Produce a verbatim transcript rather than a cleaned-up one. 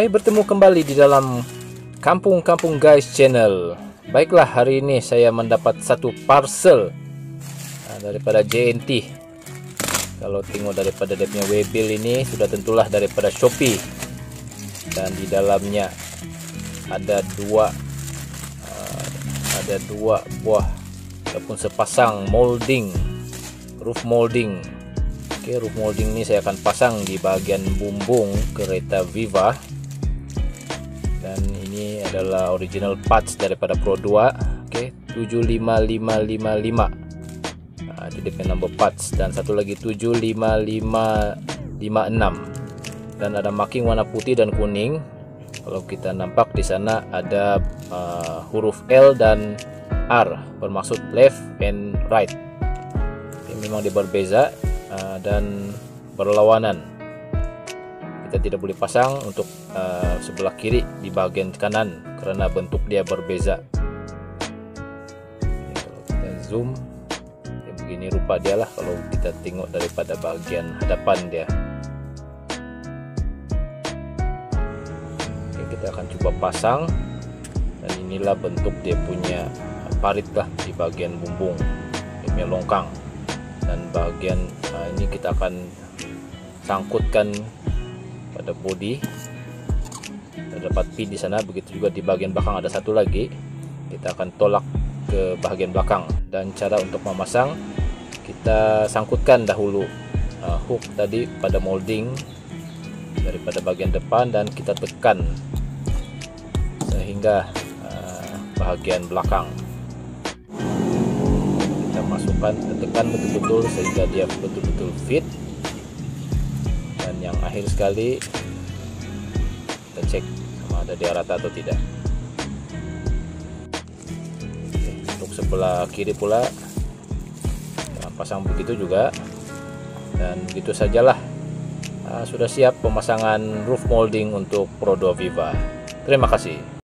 Hai, bertemu kembali di dalam Kampung-Kampung Guys channel. Baiklah, hari ini saya mendapat satu parcel nah, daripada J N T. Kalau tengok daripada dia punya waybill ini, sudah tentulah daripada Shopee. Dan di dalamnya ada dua uh, ada dua buah ataupun sepasang molding, roof molding. Oke, roof molding ini saya akan pasang di bagian bumbung kereta Viva. Dan ini adalah original parts daripada Pro dua. Oke, tujuh lima lima lima lima. Nah, itu dia number parts. Dan satu lagi tujuh lima lima lima enam. Dan ada marking warna putih dan kuning. Kalau kita nampak di sana ada uh, huruf L dan R, bermaksud left and right. Ini memang dia berbeza uh, dan berlawanan. Kita tidak boleh pasang untuk uh, sebelah kiri di bagian kanan karena bentuk dia berbeza. Oke, kalau kita zoom, ya begini rupa dia lah kalau kita tengok daripada bagian hadapan dia. Oke, kita akan coba pasang, dan inilah bentuk dia punya parit lah di bagian bumbung, dia punya longkang. Dan bagian uh, ini kita akan sangkutkan pada bodi. Terdapat pin di sana, begitu juga di bagian belakang ada satu lagi. Kita akan tolak ke bagian belakang, dan cara untuk memasang, kita sangkutkan dahulu uh, hook tadi pada molding daripada bagian depan, dan kita tekan sehingga uh, bagian belakang. Kita masukkan, tekan betul-betul sehingga dia betul-betul fit. Dan yang akhir sekali kita cek sama ada dia rata atau tidak. Oke, untuk sebelah kiri pula kita pasang begitu juga, dan begitu sajalah. Nah, sudah siap pemasangan roof molding untuk Pro dua Viva. Terima kasih.